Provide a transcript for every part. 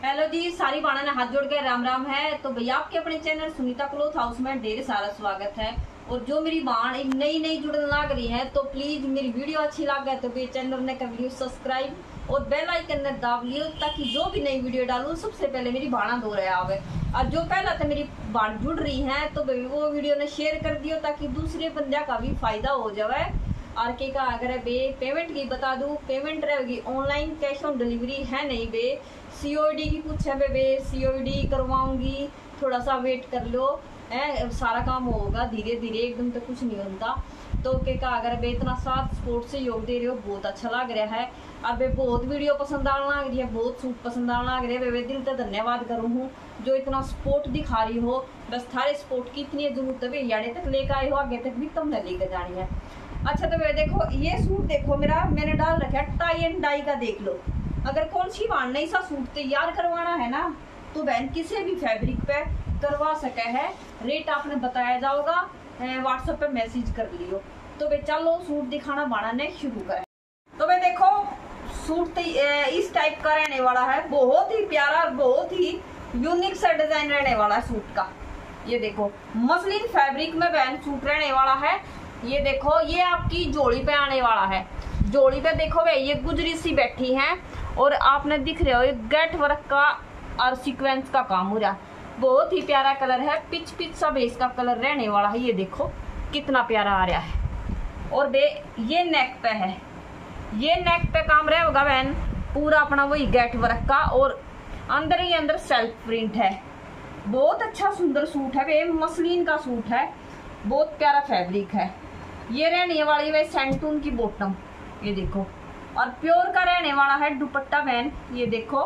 Hello जी, सारी बाणा ने हाथ जोड़ के राम राम है। तो भैया आपके अपने चैनल सुनीता क्लॉथ हाउस में ढेर सारा स्वागत है। और जो मेरी बाण नई जुड़ने लग रही है तो प्लीज मेरी वीडियो अच्छी लगे तो भी चैनल ने कर लियो सब्सक्राइब और बेल आइकन ने दाब लियो ताकि जो भी नई वीडियो डालू सबसे पहले मेरी बाणा दो रहे आवे। और जो पहला तो मेरी बाण जुड़ रही है तो वो वीडियो ने शेयर कर दियो ताकि दूसरे बंदे का भी फायदा हो जाए। और के का अगर बे पेमेंट की बता दूं, पेमेंट रहेगी ऑनलाइन, कैश ऑन डिलीवरी है नहीं बे। सीओडी की कुछ है बे, सीओडी करवाऊंगी, थोड़ा सा वेट कर लो है, सारा काम होगा धीरे धीरे, एकदम तो कुछ नहीं होता। तो के का अगर बे इतना साथ स्पोर्ट से योग दे रहे हो बहुत अच्छा लग रहा है। और बे बहुत वीडियो पसंद आने लग रही है, बहुत सूट पसंद आने लग रही है। वे दिल से धन्यवाद करूँ हूँ जो इतना सपोर्ट दिखा रही हो। बस थारे सपोर्ट की इतनी जरूरत है, याड़े तक लेकर आए हो, आगे तक भी तुमने लेकर जानी है। अच्छा तो वे देखो ये सूट देखो मेरा मैंने डाल रखा है टाई एंड डाई का, देख लो। अगर कौन सी बाण नहीं सा सूट तैयार करवाना है ना तो बहन किसी भी फैब्रिक पे करवा सके है। रेट आपने बताया जाओगा, व्हाट्सएप पे मैसेज कर लियो। तो वे चलो सूट दिखाना बाणा ने शुरू करें। तो वे देखो सूट इस टाइप का रहने वाला है, बहुत ही प्यारा और बहुत ही यूनिक सा डिजाइन रहने वाला है सूट का। ये देखो मसलिन फैब्रिक में बहन सूट रहने वाला है। ये देखो ये आपकी जोड़ी पे आने वाला है। जोड़ी पे देखो भाई ये गुजरी सी बैठी है और आपने दिख रहे हो ये गेट वर्क का और सीक्वेंस का काम हो रहा है। बहुत ही प्यारा कलर है, पिच सा बेस का कलर रहने वाला है। ये देखो कितना प्यारा आ रहा है। और बे ये नेक पे है, ये नेक पे काम रहा होगा बहन पूरा अपना वही गेट वर्क का, और अंदर ही अंदर सेल्फ प्रिंट है। बहुत अच्छा सुंदर सूट है बे, मसलिन का सूट है, बहुत प्यारा फैब्रिक है। ये रहने वाली है सैंटून की बॉटम, ये देखो। और प्योर का रहने वाला है दुपट्टा बहन, ये देखो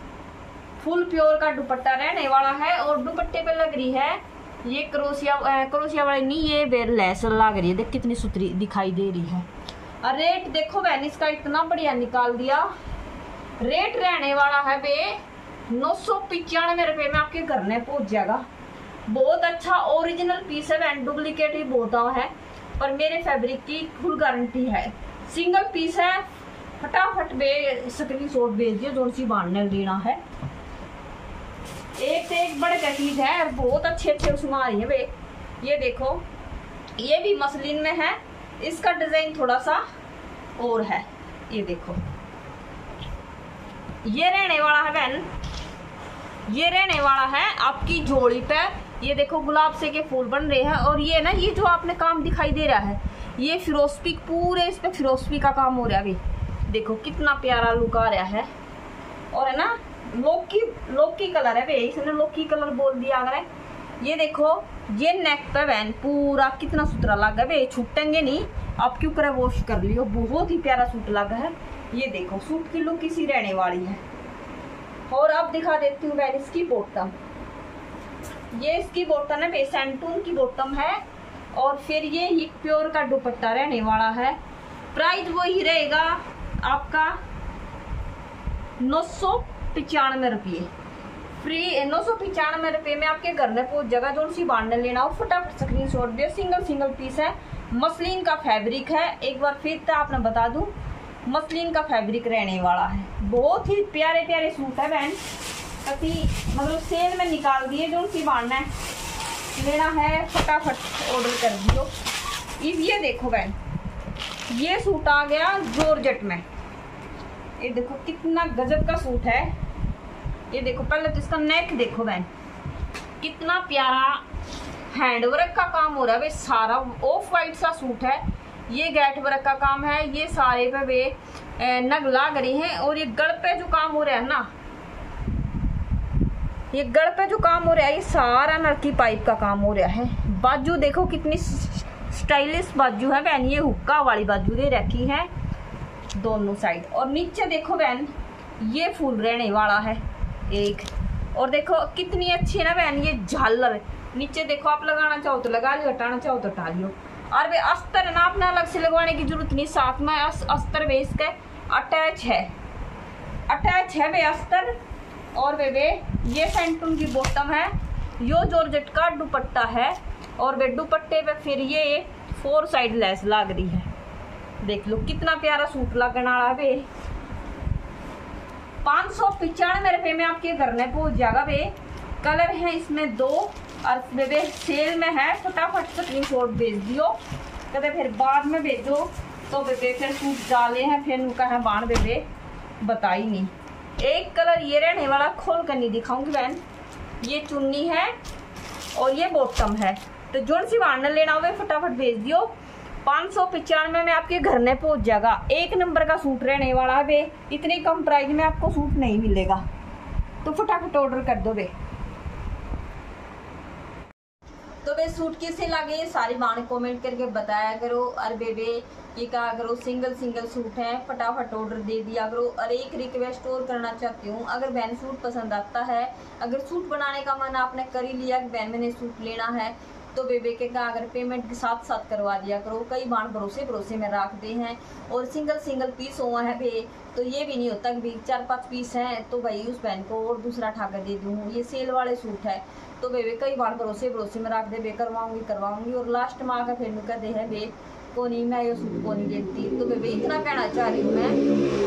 फुल प्योर का दुपट्टा रहने वाला है। और दुपट्टे पे लग रही है ये क्रोशिया वाली नहीं, ये बेर लेस लग रही है, देख कितनी सुथरी दिखाई दे रही है। और रेट देखो बहन इसका इतना बढ़िया निकाल दिया। रेट रहने वाला है बे 995 रुपये में आपके घर में पहुंच जाएगा। बहुत अच्छा ओरिजिनल पीस है बहन, डुप्लीकेट ही बहुत है पर मेरे फैब्रिक की फुल गारंटी है। सिंगल पीस है, फटाफट बे स्क्रीनशॉट भेज दियो जो सी बांधने लेना है। एक से एक बड़े का चीज है, बहुत अच्छे उसमें आ रही है बे। ये देखो ये भी मसलिन में है, इसका डिजाइन थोड़ा सा और है। ये देखो ये रहने वाला है बहन, ये रहने वाला है आपकी जोड़ी पे। ये देखो गुलाब से के फूल बन रहे हैं। और ये ना ये जो आपने काम दिखाई दे रहा है ये फिरोस्पी, पूरे इस पे फिरोस्पी का काम हो रहा है। अभी देखो कितना प्यारा लुक आ रहा है। और है ना लोकी कलर है, इसने लोकी कलर बोल दिया अगर। ये देखो ये नेक पे बहन पूरा कितना सुथरा लगा है, छूटेंगे नहीं, आप क्यों करे वॉश कर लियो, बहुत ही प्यारा सूट लगा है। ये देखो सूट की लुक इसी रहने वाली है। और अब दिखा देती हूँ बहन इसकी बॉटम। ये इसकी बॉटम है सैंटून की बॉटम है। और फिर ये प्योर का दुपट्टा रहने वाला है। प्राइस वही रहेगा आपका 995 रुपये फ्री। 995 रुपये में आपके घर में पहुंच जाएगा। जो सी बांधने लेना हो फटाफट स्क्रीनशॉट दे। सिंगल पीस है, मसलिन का फैब्रिक है। एक बार फिर तो आपने बता दूं मसलिन का फैब्रिक रहने वाला है। बहुत ही प्यारे सूट है बहन, कभी मतलब सेल में निकाल दिए। जो सी बांधना है लेना है फटाफट ऑर्डर कर दियो। ये देखो बहन ये सूट आ गया जॉर्जेट में। ये देखो कितना गजब का सूट है। ये देखो पहले तो इसका नेक देखो बहन कितना प्यारा हैंडवर्क का काम हो रहा है भाई। सारा ऑफ वाइट सा सूट है, ये गेट वर्क का काम है। ये सारे पे वे नग लाग रही हैं। और ये गढ़ पे जो काम हो रहा है ना, ये गढ़ पे जो काम हो रहा है ये सारा नलकी पाइप का काम हो रहा है। बाजू देखो कितनी स्टाइलिश बाजू है बहन, ये हुक्का वाली बाजू दे रखी है दोनों साइड। और नीचे देखो बहन ये फूल रहने वाला है एक। और देखो कितनी अच्छी है ना बहन ये झालर। नीचे देखो आप लगाना चाहो तो लगा लियो, हटाना चाहो तो हटा लियो। और वे अस्तर ना अपना अलग से लगवाने की जरूरत नहीं, साथ में अस्तर वे इसके अटैच है वे अस्तर। और वे ये सैंटून की बॉटम है, यो जॉर्जेट का दुपट्टा है। और वे दुपट्टे पे फिर ये 4 साइड लेस लग रही है। देख लो कितना प्यारा सूट लगने वाला है। ₹595 में आपके घर में पहुंच जाएगा बे। कलर है इसमें 2 और बेबे सेल में है, फटाफट स्क्रीनशॉट भेज दियो, कहते फिर बाद में भेजो तो बेबे फिर सूट डाले हैं फिर उनका है बाण बेबे बताई नहीं। एक कलर ये रहने वाला, खोल कर नहीं दिखाऊंगी बहन, ये चुन्नी है और ये बॉटम है, तो जोन सी बाण लेना हुए फटाफट भेज दियो। 595 में आपके घर में पहुंच जाएगा। 1 नंबर का सूट रहने वाला है बे, इतनी कम प्राइस में आपको सूट नहीं मिलेगा, तो फटाफट ऑर्डर कर दो बे। तो बे सूट कैसे लगे सारी बाण कमेंट करके बताया करो। और बेबे ये कहा करो सिंगल सूट है, फटाफट ऑर्डर दे दिया करो। और एक रिक्वेस्ट और करना चाहती हूँ, अगर बहन सूट पसंद आता है, अगर सूट बनाने का मन आपने कर ही लिया कि बहन मैंने सूट लेना है, तो बेबे के का अगर पेमेंट के साथ साथ करवा दिया करो। कई बार भरोसे में रखते हैं और सिंगल पीस हुआ है बे, तो ये भी नहीं होता कि भाई 4-5 पीस हैं तो भाई उस बहन को और दूसरा ठाकर दे दूँ। ये सेल वाले सूट है तो बेबे कई बार भरोसे में रख दे बे, करवाऊंगी और लास्ट में आकर फिर कर दे है बे को नहीं मैं ये सूट को नहीं देती। तो बेबे इतना कहना चाह रही हूँ मैं,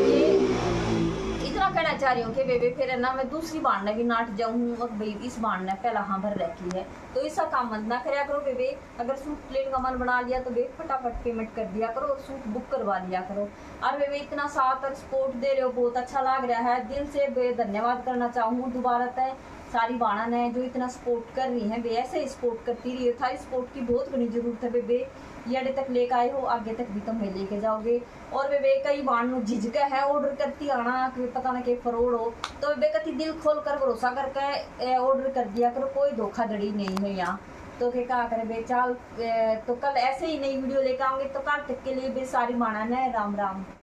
इतना कहना चाह रही हूँ कि बेबे फिर है ना मैं दूसरी बाढ़ भी नाट जाऊँ और भाई इस बाढ़ ने पहला हाँ भर रखी है, तो ऐसा काम मत ना कराया करो बेबे। अगर सूट लेने का मन बना लिया तो बे फटाफट पेमेंट कर दिया करो और सूट बुक करवा लिया करो। और बेबे इतना साथ और सपोर्ट दे रहे हो, बहुत अच्छा लग रहा है, दिल से बे धन्यवाद करना चाहूँ दोबारा तय सारी बाणा ने जो इतना सपोर्ट कर रही है बे, ऐसे ही सपोर्ट करती रही है। था सपोर्ट की बहुत बड़ी जरूरत है बेबे, ये अड़े तक लेकर आए हो, आगे तक भी तुम लेके जाओगे। और बेबे कई बाण झिझक है ऑर्डर करती आना कि पता ना कि फरोड हो, तो बेबे कति दिल खोल कर भरोसा करके ऑर्डर कर दिया करो, कोई धोखाधड़ी नहीं है यहाँ। तो क्या करे बे चाल, तो कल ऐसे ही नई वीडियो लेकर आऊंगे, तो कल तक के लिए बे सारी बाणा ने राम राम।